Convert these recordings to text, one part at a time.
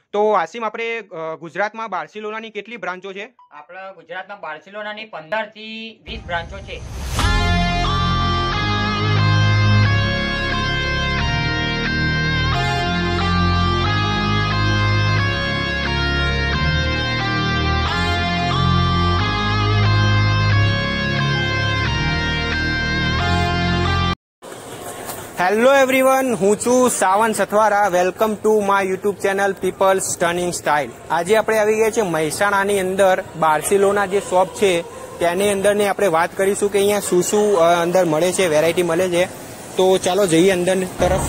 તો આસિમ, આપણે ગુજરાતમાં બાર્સિલોનાની કેટલી બ્રાન્ચો છે? આપણા ગુજરાતમાં બાર્સિલોનાની 15 થી 20 બ્રાન્ચો છે. હેલો એવરીવન, હું છું Savan Sathwara. Welcome to my YouTube channel peoples turning style. આજે આપણે આવી ગયા છે મહેસાણાની અંદર બાર્સિલોના જે શોપ છે તેની અંદરની આપણે વાત કરીશું કે અહીંયા શું શું અંદર મળે છે, વેરાયટી મળે છે. તો ચાલો જઈએ અંદર તરફ.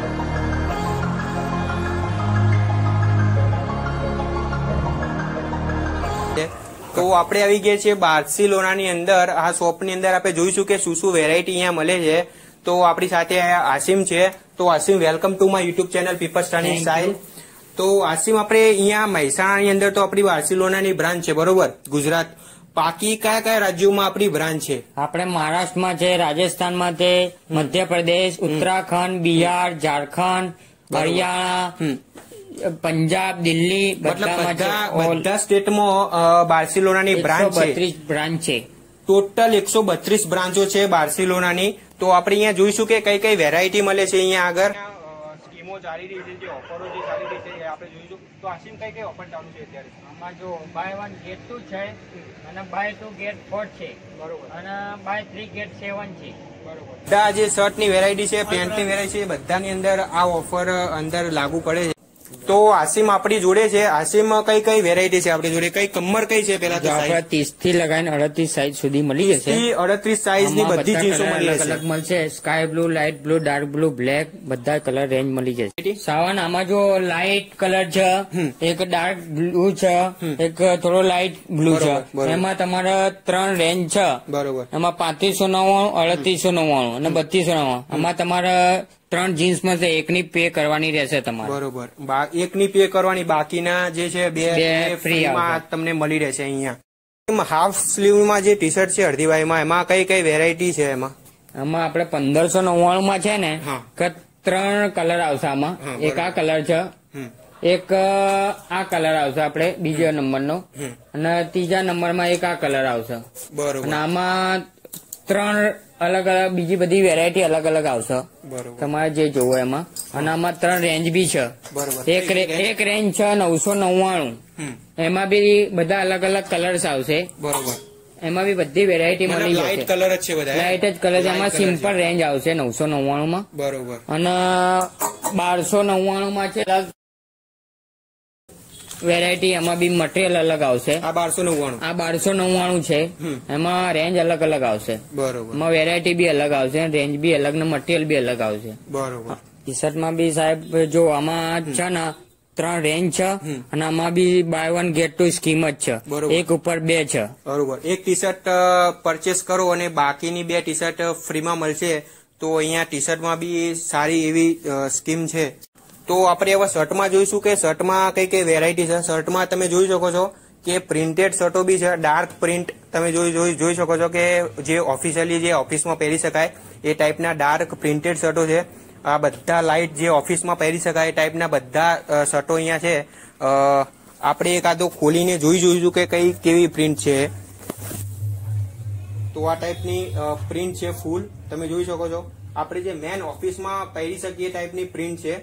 તો આપણે આવી ગયા છીએ બાર્સિલોનાની અંદર. આ શોપની અંદર આપણે જોઈશું કે શું શું વેરાયટી અહીંયા મળે છે. તો આપણી સાથે આસિમ છે. તો Asim, welcome to my YouTube channel peoples turning style. તો આસિમ, આપણે અહીંયા મહેસાણાની અંદર તો આપણી બાર્સિલોનાની બ્રાન્ચ છે, બરોબર, ગુજરાત. બાકી કયા કયા રાજ્યોમાં આપણી બ્રાન્ચ છે? આપણે મહારાષ્ટ્રમાં છે, રાજસ્થાનમાં છે, મધ્યપ્રદેશ, ઉત્તરાખંડ, બિહાર, ઝારખંડ, હરિયાણા, પંજાબ, દિલ્હી, બધા સ્ટેટમાં બાર્સિલોનાની બ્રાન્ચ છે. 132 બ્રાન્ચ છે. ટોટલ 132 બ્રાન્ચો છે બાર્સિલોનાની. તો આપણે અહીંયા જોઈશું કે કઈ કઈ વેરાયટી મળે છે અહીંયા આગળ. સ્કીમો ચાલી રહી છે, જે ઓફરો જે ચાલી રહી છે એ આપણે જોઈશું. તો આસિમ, કઈ કઈ ઓફર ચાલુ છે અત્યારે? આમાં જો બાય 1 ગેટ 2 છે, અને બાય 2 ગેટ 4 છે, બરોબર, અને બાય 3 ગેટ 7 છે, બરોબર. બધા જે શર્ટની વેરાયટી છે, પેન્ટની વેરાયટી છે, બધાની અંદર આ ઓફર અંદર લાગુ પડે છે. તો આસિમ આપણી જોડે છે. આસિમ, કઈ કઈ વેરાયટી છે આપણી જોડે? કઈ કમર કઈ છે? પેલા તો 30 થી લગાવીને 38 સાઈઝ સુધી મળી જશે. 38 સાઈઝ ની બધી જીન્સો મળી જશે. અલગ મળશે. Sky blue, light blue, dark blue, black, બધા કલર રેન્જ મળી જશે. સાવન, આમાં જો લાઇટ કલર છે, એક ડાર્ક બ્લુ છે, એક થોડો લાઇટ બ્લુ છે. એમાં તમારે 3 રેન્જ છે, બરોબર. એમાં 3599, 3899 અને 3299. આમાં તમારે 3 જીન્સ માં છે, એકની પે કરવાની રહેશે તમારે, બરોબર. એકની પે કરવાની, બાકીના જે છે બે ફ્રીમાં તમને મળી રહેશે. અહીંયા હાફ સ્લીવ માં જે ટી શર્ટ છે હળદીભાઈમાં, એમાં કઈ કઈ વેરાયટી છે? આમાં આપણે 1599 માં છે ને, 3 કલર આવશે આમાં. એક આ કલર છે, એક આ કલર આવશે આપણે બીજા નંબરનો, અને ત્રીજા નંબરમાં એક આ કલર આવશે, બરોબર. અને આમાં 3 અલગ અલગ બીજી બધી વેરાયટી અલગ અલગ આવશે, તમારે જે જોવો એમાં. અને આમાં 3 રેન્જ બી છે. એક રેન્જ છે 999, એમાં બી બધા અલગ અલગ કલર્સ આવશે, બરોબર. એમાં બી બધી વેરાયટી મળી જશે. લાઇટ કલર જ છે, બધા લાઇટ જ કલર. એમાં સિમ્પલ રેન્જ આવશે 999 માં, બરોબર. અને 1299 માં છે વેરાયટી, એમાં બી મટીરિયલ અલગ આવશે. આ 1299 છે, એમાં રેન્જ અલગ અલગ આવશે, બરોબર. એમાં વેરાયટી બી અલગ આવશે, રેન્જ બી અલગ ને મટીરિયલ બી અલગ આવશે, બરોબર. ટી શર્ટ માં બી સાહેબ જો આમાં છે ને 3 રેન્જ છે, અને આમાં બી બાય 1 ગેટ 2 સ્કીમ જ છે, એક ઉપર 2 છે, બરોબર. એક ટી શર્ટ પરચેસ કરો અને બાકીની 2 ટી શર્ટ ફ્રીમાં મળશે. તો અહીંયા ટી શર્ટમાં બી સારી એવી સ્કીમ છે. તો આપણે હવે શર્ટમાં જોઈશું કે શર્ટમાં કઈ કઈ વેરાયટી છે. શર્ટમાં તમે જોઈ શકો છો કે પ્રિન્ટેડ શર્ટો બી છે, ડાર્ક પ્રિન્ટ. તમે જોઈ શકો છો કે જે ઓફિશિયલી જે ઓફિસમાં પહેરી શકાય એ ટાઈપના ડાર્ક પ્રિન્ટેડ શર્ટો છે. આ બધા લાઇટ જે ઓફિસમાં પહેરી શકાય એ ટાઈપના બધા શર્ટો અહીંયા છે. આપણે એકાદો ખોલીને જોઈશું કે કઈ કેવી પ્રિન્ટ છે. તો આ ટાઈપની પ્રિન્ટ છે ફૂલ, તમે જોઈ શકો છો. આપણે જે મેન ઓફિસમાં પહેરી શકીએ ટાઈપની પ્રિન્ટ છે.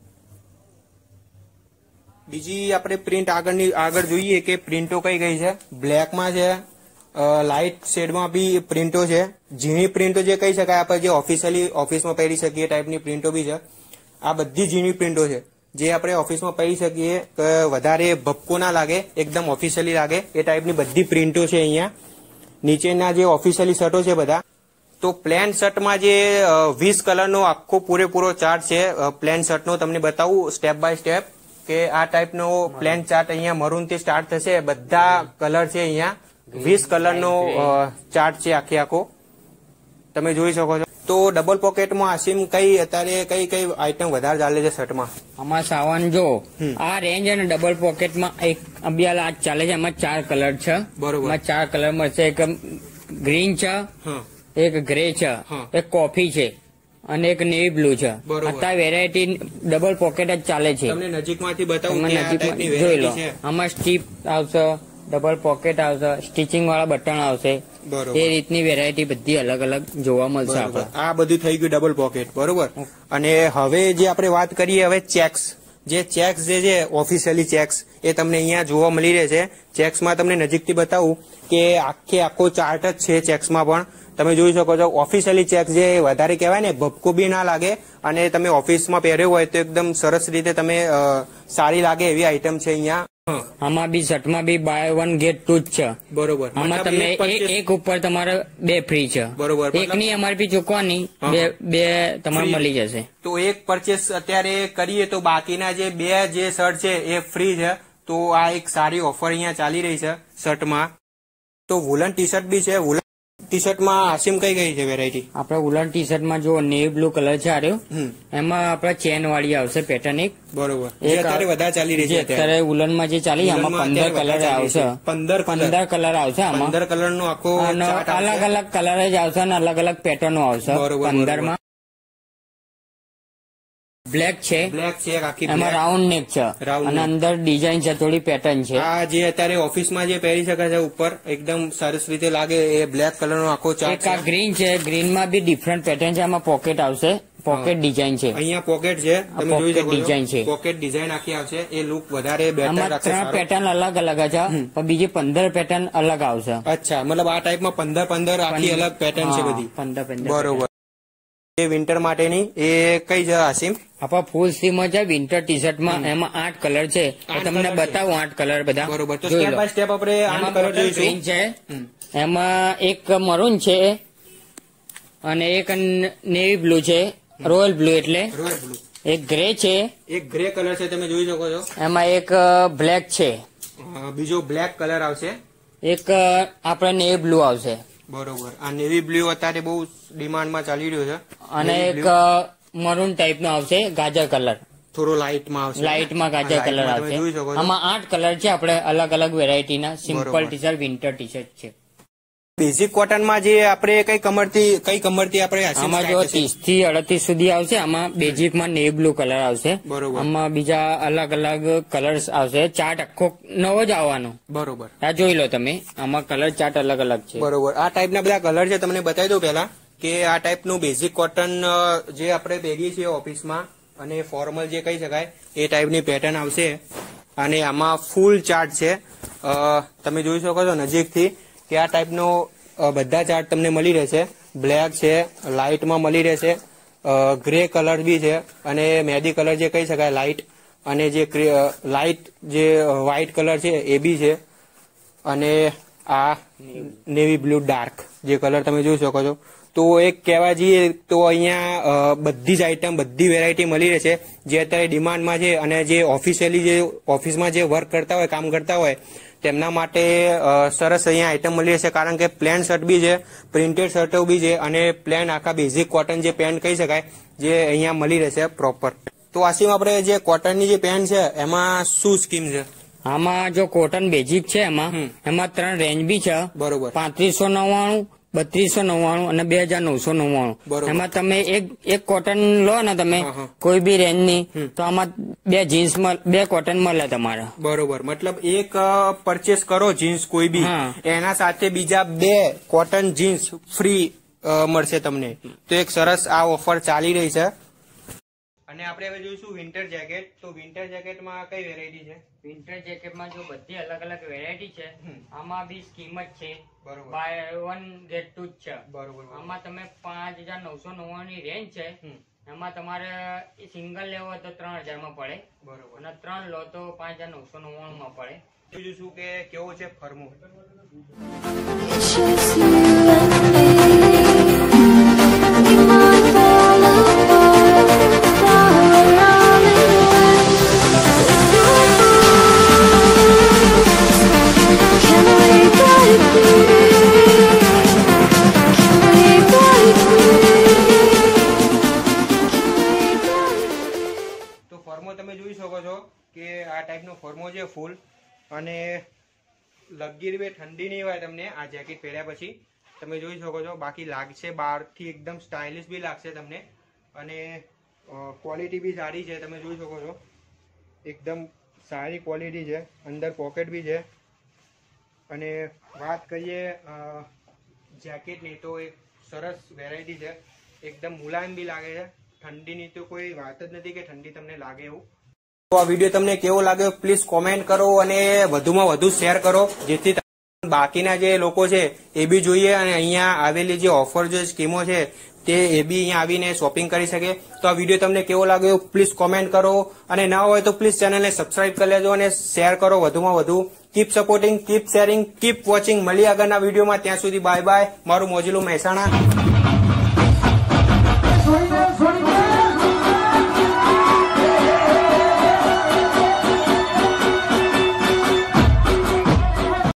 બીજી આપણે પ્રિન્ટ આગળ જોઈએ કે પ્રિન્ટો કઈ કઈ છે. બ્લેકમાં છે, લાઇટ શેડમાં બી પ્રિન્ટો છે, ઝીણી પ્રિન્ટો જે કહી શકાય આપણે જે ઓફિશિયલી ઓફિસમાં પહેરી શકીએ ટાઈપની પ્રિન્ટો બી છે. આ બધી ઝીણી પ્રિન્ટો છે જે આપણે ઓફિસમાં પહેરી શકીએ, વધારે ભપકો ના લાગે, એકદમ ઓફિશિયલી લાગે એ ટાઈપની બધી પ્રિન્ટો છે અહીંયા. નીચેના જે ઓફિશિયલી શર્ટો છે બધા. તો પ્લેન શર્ટમાં જે 20 કલરનો આખો પૂરેપૂરો ચાર્ટ છે પ્લેન શર્ટનો, તમને બતાવું સ્ટેપ બાય સ્ટેપ કે આ ટાઈપનો પ્લેન ચાર્ટ અહીંયા મરૂન થી સ્ટાર્ટ થશે. બધા કલર છે અહીંયા, 20 કલરનો ચાર્ટ છે આખો, તમે જોઈ શકો છો. તો ડબલ પોકેટમાં આસિમ અત્યારે કઈ કઈ આઈટમ વધારે ચાલે છે શર્ટમાં? આમાં સાવન જો આ રેન્જ અને ડબલ પોકેટમાં એક અબિયાલ આ ચાલે છે. એમાં 4 કલર છે, બરોબર. એમાં 4 કલર મળશે. એક ગ્રીન છે, એક ગ્રે છે, એક કોફી છે, અને એક નેવી બ્લુ છે. બરોબર. અત્યારે વેરાયટી ડબલ પોકેટ જ ચાલે છે. તમને નજીકમાંથી બતાવું તમે કે આ નજીકમાં ટાઈપની જોઈ લો. વેરાયટી છે. આમાં સ્ટીપ આવશે, ડબલ પોકેટ આવશે, સ્ટિચિંગ વાળા બટન આવશે. બરોબર. એ રીતની વેરાયટી બધી અલગ અલગ જોવા મળશે બરોબર. આપણે. આ બધું થઈ ગયું ડબલ પોકેટ, બરોબર. અને હવે જે આપણે વાત કરીએ હવે ચેક્સ, જે ચેક્સ જે છે ઓફિશિયલી ચેક્સ એ તમને અહીંયા જોવા મળી રહે છે. ચેક્સમાં તમને નજીકથી બતાવું કે આખો ચાર્ટ જ છે ચેક્સમાં પણ તમે જોઈ શકો છો. ઓફિશિયલી ચેક્સ જે વધારે કહેવાય ને ભપકો બી ના લાગે અને તમે ઓફિસમાં પહેર્યો હોય તો એકદમ સરસ રીતે તમે સારી લાગે એવી આઈટમ છે અહીંયા. આમાં બી શર્ટમાં બી બાય વન ગેટ ટુ જ છે. બરોબર. આમાં મતલબ તમે એક purchase- એક ઉપર તમારે 2 ફ્રી છે. બરોબર. મતલબ- એકની એમઆરપી ચૂકવાની, બે તમારે Free. મળી જશે. તો એક પરચેસ અત્યારે કરીએ તો બાકીના જે 2 જે શર્ટ છે એ ફ્રી છે. તો આ એક સારી ઓફર અહીંયા ચાલી રહી છે શર્ટમાં. તો વુલન ટી શર્ટ બી છે. વુલન ટી શર્ટમાં આસિમ કઈ છે વેરાયટી? આપણે વુલન ટી શર્ટમાં જો નેવી બ્લુ કલર છે આ રહ્યો. એમાં આપણે ચેન વાળી આવશે પેટર્ન એક. બરોબર. જે અત્યારે વધારે ચાલી રહી છે અત્યારે વુલનમાં જે ચાલી આમાં 15 કલર આવશે. 15 કલર આવશે આમાં. 15 કલર નો આખો અને chart આવશે. અલગ અલગ કલર જ આવશે અને અલગ અલગ પેટર્નો આવશે. બરોબર, 15 માં બ્લેક છે, બ્લેક છે આખી એમાં black. રાઉન્ડ નેક છે Round અને neck. અંદર ડિઝાઇન છે, થોડી પેટર્ન છે. આ જે અત્યારે ઓફિસમાં જે પહેરી શકાય છે ઉપર એકદમ સરસ રીતે લાગે એ બ્લેક કલર નો આખો ચાર્ટ એક આ છે. ગ્રીન છે, ગ્રીન માં બી ડિફરન્ટ પેટર્ન છે. આમાં પોકેટ આવશે, પોકેટ ડિઝાઇન છે. અહીંયા પોકેટ છે તમે જોઈ pocket શકો design છો. છે. પોકેટ ડિઝાઇન આખી આવશે એ લુક વધારે બેટર આમાં રાખશે. 3 સારો. પેટર્ન અલગ અલગ છે પણ બીજી 15 પેટર્ન અલગ આવશે. અચ્છા, મતલબ આ ટાઈપમાં 15 આખી અલગ પેટર્ન છે બધી. 15 બરોબર. એ વિન્ટર માટેની એ કઈ છે આસિમ? આપણા ફૂલ સ્લીવ માં છે વિન્ટર ટી શર્ટ માં. એમાં 8 કલર છે. તો 8 તમને colour છે. બતાવું 8 કલર બધા. બરોબર. તો જોઈ સ્ટેપ લો. બાય સ્ટેપ આપણે આ એમાં કલર bottle જોઈશું. green છે, એમાં એક મરૂન છે અને એક નેવી બ્લુ છે, રોયલ બ્લુ એટલે. Royal blue. એક ગ્રે છે, એક ગ્રે કલર છે તમે જોઈ શકો છો. એમાં એક બ્લેક છે, બીજો બ્લેક કલર આવશે. એક આપણે નેવી બ્લુ આવશે બરોબર. આ નેવી બ્લુ અત્યારે બહુ ડિમાન્ડમાં ચાલી રહ્યો છે. અને Navy એક blue. મરૂન ટાઈપ નો આવશે, ગાજર કલર. થોડો લાઇટમાં આવશે. લાઇટમાં ગાજર હા, કલર lightમાં તમે જોઈ આવશે. શકો છો. આમાં 8 કલર છે. આપણે અલગ અલગ વેરાયટીના સિમ્પલ બરોબર. T shirt, winter T shirt છે. બેઝિક કોટનમાં જે આપણે કઈ કમરથી આપણે આસિમ આમાં જો start થશે? 30 થી 38 સુધી આવશે. આમાં બેઝિક માં નેવી બ્લુ કલર આવશે. બરોબર. આમાં બીજા અલગ અલગ કલર્સ આવશે. ચાર્ટ આખો નવો જ આવવાનો. બરોબર. આ જોઈ લો તમે. આમાં કલર ચાર્ટ અલગ અલગ છે. બરોબર. આ ટાઈપના બધા કલર છે તમને બતાવી દઉં પહેલા કે આ ટાઈપનું બેઝિક કોટન જે આપણે પહેરીએ છીએ ઓફિસમાં અને ફોર્મલ જે કહી શકાય એ ટાઈપની પેટર્ન આવશે. અને આમાં ફૂલ ચાર્ટ છે. તમે જોઈ શકો છો નજીકથી કે આ ટાઈપનો બધા ચાર્ટ તમને મળી રહેશે. બ્લેક છે, લાઇટમાં મળી રહેશે, ગ્રે કલર બી છે અને મહેંદી કલર જે કહી શકાય લાઇટ, અને જે લાઇટ જે વ્હાઇટ કલર છે એ બી છે. અને આ નેવી બ્લુ ડાર્ક જે કલર તમે જોઈ શકો છો. તો એક કહેવા જઈએ તો અહીંયા બધી જ આઈટમ, બધી વેરાયટી મળી રહે છે જે અત્યારે ડિમાન્ડમાં છે. અને જે ઓફિશિયલી જે ઓફિસમાં જે વર્ક કરતા હોય, કામ કરતા હોય તેમના માટે સરસ અહીંયા આઈટમ મળી રહેશે. કારણ કે પ્લેન શર્ટ બી છે, પ્રિન્ટેડ શર્ટો બી છે અને પ્લેન આખા બેઝિક કોટન જે પેન્ટ કહી શકાય જે અહીંયા મળી રહેશે પ્રોપર. તો આસિમ આપણે જે કોટનની જે પેન્ટ છે એમાં શું સ્કીમ છે? આમાં જો કોટન બેઝિક છે એમાં 3 રેન્જ બી છે. બરોબર. 3599, 3299 અને 2999. બરોબર. એમાં તમે એક કોટન લો ને તમે હા. કોઈ બી રેન્જ ની, તો આમાં 2 જીન્સ 2 કોટન મળે તમારે. બરોબર. મતલબ એક પરચેસ કરો જીન્સ કોઈ બી, હા. એના સાથે બીજા 2 કોટન જીન્સ ફ્રી મળશે તમને. તો એક સરસ આ ઓફર ચાલી રહી છે. અને આપણે હવે જોઈશું વિન્ટર જેકેટ. તો વિન્ટર જેકેટમાં કઈ વેરાયટી છે? વિન્ટર જેકેટમાં જો બધી અલગ અલગ વેરાયટી છે. આમાં બી સ્કીમ જ છે, બરોબર. બાય વન ગેટ ટુ જ છે. બરોબર. આમાં તમે 5999 ની રેન્જ છે. એમાં તમારે સિંગલ લેવો હોય તો 3000 માં પડે બરોબર. અને 3 લો તો 5999 માં પડે. જોઈશું કે કેવો છે ફર્મો. It's just you and me. We might fall apart, darling. Can we break free? Can we break free? Can we break? તો ફર્મો તમે જોઈ શકો છો કે આ ટાઈપનો ફર્મો છે ફૂલ. અને લગીર બે ઠંડી નહીં હોય તમને આ જેકેટ પહેર્યા પછી. તમે જોઈ શકો છો. બાકી લાગશે બહારથી એકદમ સ્ટાઇલિશ બી લાગશે તમને. અને ક્વોલિટી બી સારી છે, તમે જોઈ શકો છો એકદમ સારી ક્વોલિટી છે. અંદર પોકેટ બી છે. અને વાત કરીએ જેકેટની તો એક સરસ વેરાયટી છે, એકદમ મુલાયમ બી લાગે છે. ઠંડીની તો કોઈ વાત જ નથી કે ઠંડી તમને લાગે એવું. તો આ વિડીયો તમને કેવો લાગ્યો પ્લીઝ કોમેન્ટ કરો અને વધુમાં વધુ શેર કરો, જેથી બાકીના જે લોકો છે એ બી જોઈએ અને અહીંયા આવેલી જે ઓફર જે સ્કીમો છે તે એ બી અહીંયા આવીને શોપિંગ કરી શકે. તો આ વિડીયો તમને કેવો લાગ્યો પ્લીઝ કોમેન્ટ કરો, અને ના હોય તો પ્લીઝ ચેનલને સબસ્ક્રાઇબ કરી લેજો અને શેર કરો વધુમાં વધુ. Keep supporting, keep sharing, keep watching. મળીએ આગળના વિડીયોમાં. ત્યાં સુધી બાય બાય. મારું મોજીલું મહેસાણા.